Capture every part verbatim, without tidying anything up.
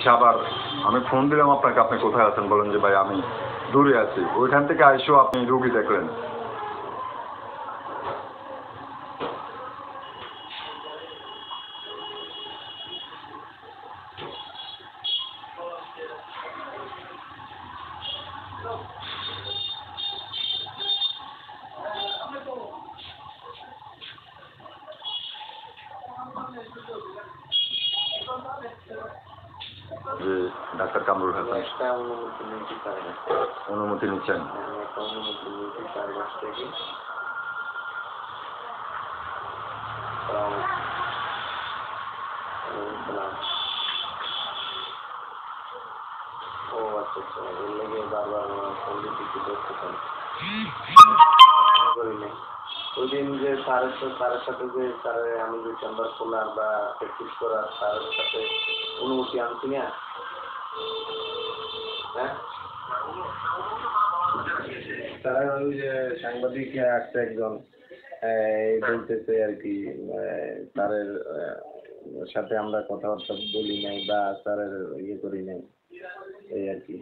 আচ্ছা, আবার আমি ফোন দিলাম আপনাকে, আপনি কোথায় আছেন বলেন যে ভাই আমি দূরে আছি, ওইখান থেকে আইসেও আপনি রুগী দেখলেন। যে ডাক্তার কামরুল হাসান অনুমতি নিচ্ছেন। ও আচ্ছা আচ্ছা, এর লেগে বারবার ফোন দিতে করতে পারি ওই দিন যে স্যারের স্যারের সাথে যে স্যারের আমি যে চেম্বার খোলার বা প্র্যাকটিস করার স্যারের সাথে অনুমতি আনছি না, হ্যাঁ তারা ওই যে সাংবাদিক আসছে একজন বলতেছে আর কি স্যারের সাথে আমরা কথাবার্তা বলি নাই বা স্যারের ইয়ে করি নাই, এই আর কি।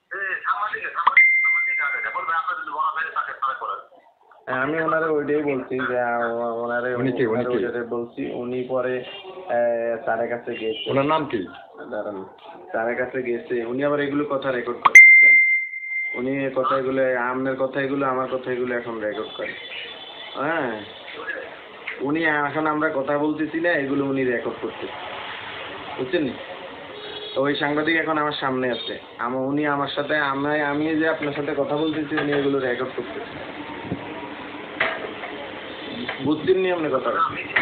আমি ওনারে ওইটাই বলছি যে ওনারে ওইটাই বলছি। উনি পরে স্যারের কাছে গেছে। ওনার নাম কি? দাঁড়ান, স্যারের কাছে গেছে, উনি আবার এগুলো কথা রেকর্ড করে। উনি কথাগুলো আপনার কথাগুলো আমার কথাগুলো এখন রেকর্ড করে। হ্যাঁ, উনি এখন আমরা কথা বলতেছি না, এগুলো উনি রেকর্ড করতেছে, বুঝছেন? ওই সাংবাদিক এখন আমার সামনে আছে, আমার উনি আমার সাথে আমি আমি যে আপনার সাথে কথা বলতেছি উনি এগুলো রেকর্ড করতেছে, বুঝছেন নি আপনি কথা?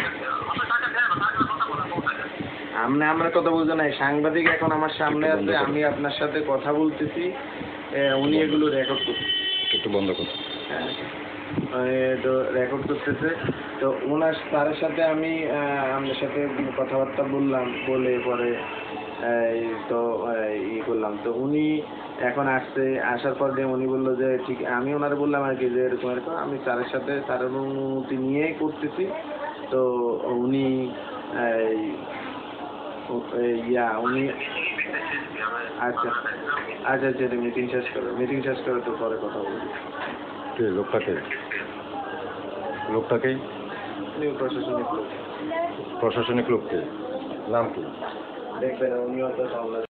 আপনি আমার কথা বুঝে নাই, সাংবাদিক এখন আমার সামনে আছে, আমি আপনার সাথে কথা বলতেছি, উনি এগুলো রেকর্ড করতেছে। একটু বন্ধ করুন। তো রেকর্ড করতেছে। তো ওনার স্যারের সাথে আমি আপনার সাথে কথাবার্তা বললাম, বলে পরে তো ই করলাম। তো উনি এখন আসছে, আসার পর দিয়ে উনি বললো যে ঠিক, আমি ওনারে বললাম আর কি যে এরকম এরকম আমি স্যারের সাথে স্যারের অনুমতি নিয়েই করতেছি। তো উনি ইয়া উনি আচ্ছা আচ্ছা আচ্ছা মিটিং শেষ করে মিটিং শেষ করে তো পরে কথা বলবো। কে লোকটাকে? লোকটাকেই প্রশাসনিক লোক। প্রশাসনিক লোককে নাম কি? দেখবেন উনিও তো